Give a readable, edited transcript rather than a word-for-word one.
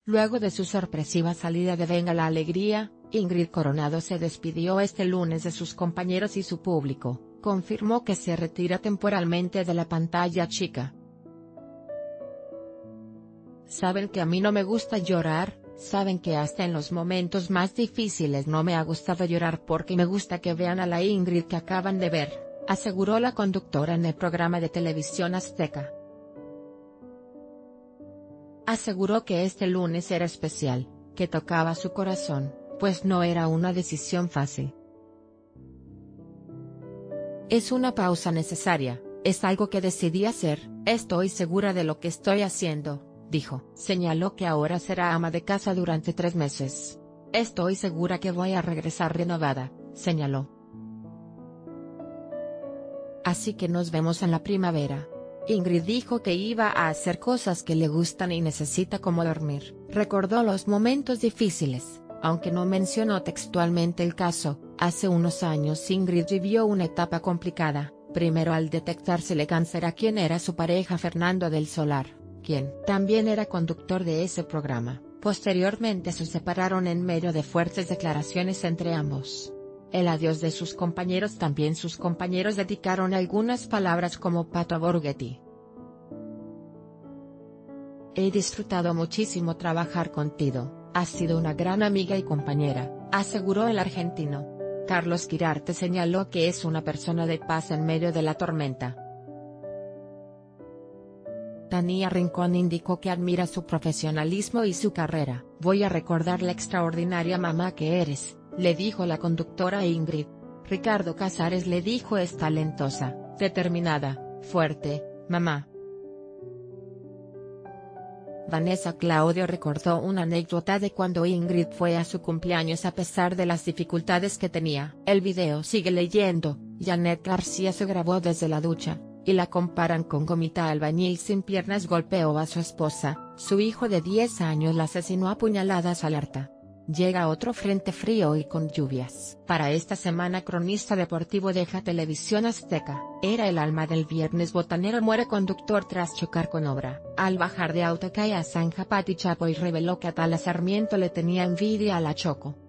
Luego de su sorpresiva salida de Venga la Alegría, Ingrid Coronado se despidió este lunes de sus compañeros y su público, confirmó que se retira temporalmente de la pantalla chica. Saben que a mí no me gusta llorar, saben que hasta en los momentos más difíciles no me ha gustado llorar porque me gusta que vean a la Ingrid que acaban de ver, aseguró la conductora en el programa de televisión Azteca. Aseguró que este lunes era especial, que tocaba su corazón, pues no era una decisión fácil. Es una pausa necesaria, es algo que decidí hacer, estoy segura de lo que estoy haciendo, dijo. Señaló que ahora será ama de casa durante 3 meses. Estoy segura que voy a regresar renovada, señaló. Así que nos vemos en la primavera. Ingrid dijo que iba a hacer cosas que le gustan y necesita como dormir. Recordó los momentos difíciles, aunque no mencionó textualmente el caso. Hace unos años Ingrid vivió una etapa complicada, primero al detectársele cáncer a quien era su pareja Fernando del Solar, quien también era conductor de ese programa. Posteriormente se separaron en medio de fuertes declaraciones entre ambos. El adiós de sus compañeros también sus compañeros dedicaron algunas palabras como Pato Borghetti. He disfrutado muchísimo trabajar contigo, has sido una gran amiga y compañera, aseguró el argentino. Carlos Quirarte señaló que es una persona de paz en medio de la tormenta. Tania Rincón indicó que admira su profesionalismo y su carrera. Voy a recordar la extraordinaria mamá que eres, le dijo la conductora a Ingrid. Ricardo Casares le dijo es talentosa, determinada, fuerte, mamá. Vanessa Claudio recordó una anécdota de cuando Ingrid fue a su cumpleaños a pesar de las dificultades que tenía. El video sigue leyendo. Janet García se grabó desde la ducha, y la comparan con Gomita albañil sin piernas. Golpeó a su esposa, su hijo de 10 años la asesinó a puñaladas. Alerta. Llega otro frente frío y con lluvias. Para esta semana cronista deportivo deja Televisión Azteca. Era el alma del viernes botanero. Muere conductor tras chocar con obra. Al bajar de auto cae a zanja Pati Chapoy y reveló que Atala Sarmiento le tenía envidia a la Choco.